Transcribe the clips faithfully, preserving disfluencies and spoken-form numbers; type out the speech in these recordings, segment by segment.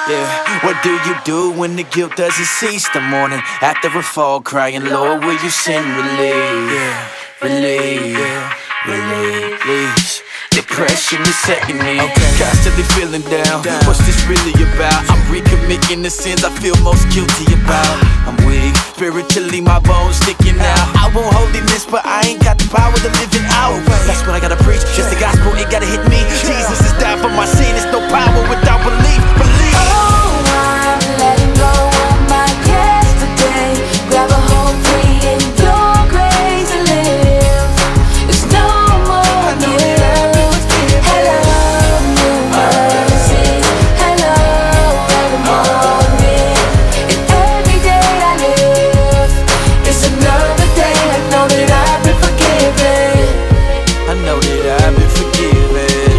Yeah, what do you do when the guilt doesn't cease? The morning after a fall, crying, Lord, will you send relief? Yeah, relief, yeah, relief. Depression is setting me, okay. Constantly feeling down. down. What's this really about? I'm recommitting the sins I feel most guilty about. I'm weak, spiritually my bones sticking out. I want holiness, but I ain't got the power to live it out. That's what I gotta preach, just the gospel, it gotta hit me. Jesus has died for my sin, it's no power without belief. Believe. Oh, I'm letting go of my yesterday. Grab a hold free in your grace and live. There's no more guilt. Hello, new mercies. Hello, every morning. And every day I live, it's another day. I know that I've been forgiven. I know that I've been forgiven.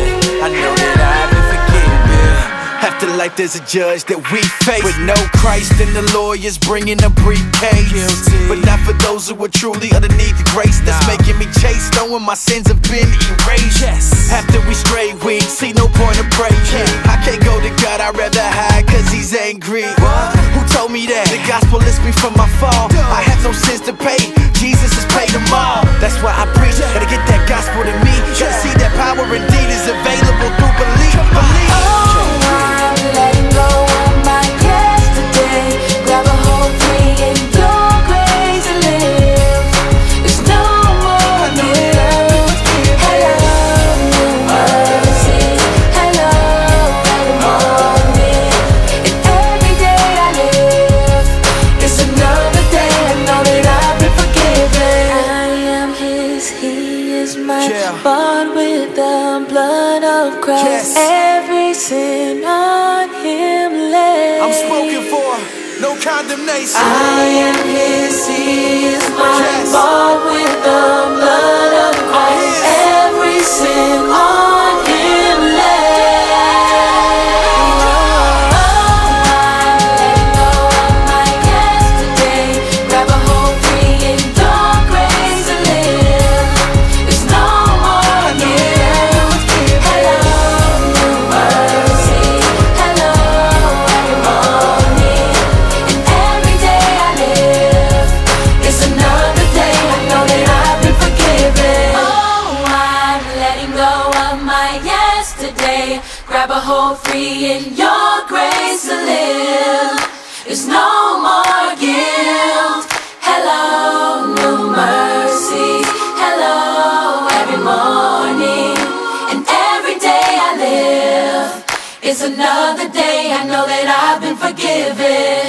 I know that I've been forgiven. After life there's a judge that we face. With no Christ and the lawyers bringing a briefcase. Guilty. But not for those who are truly underneath the grace that's nah. making me chase, knowing my sins have been erased. Yes. After we stray, we see no point of praying. Yeah. I can't go to God, I'd rather hide cause he's angry. What? Who told me that? The gospel lifts me from my fall. I have no sins to pay, Jesus has paid them all. That's why I preach, gotta get that gospel to me. Gotta see that power indeed is available through belief. Believe. Oh, I'm letting go of my yesterday. Grab a hold free in your grace and live. There's no more guilt. Hello, new mercies. Hello, every morning. And every day I live, it's another day. I know that I've been forgiven. I am His, He is mine. Yeah. Bought with the blood of Christ. Yes. Every sin on Him laid. I'm spoken for, no condemnation. I am His, He is mine. Yes. Bought with the blood of Christ. Every sin on Him laid. Oh, I'm letting go of my yesterday. Grab a hold free in your grace and live. There's no more guilt. Hello, new mercies. Hello, every morning. And every day I live, it's another day. I know that I've been forgiven. Oh, I'm letting go of my yesterday. Grab a hold free in your grace to live. There's no more guilt. Hello, new mercies. Hello, every morning. And every day I live, it's another day. I know that I've been forgiven.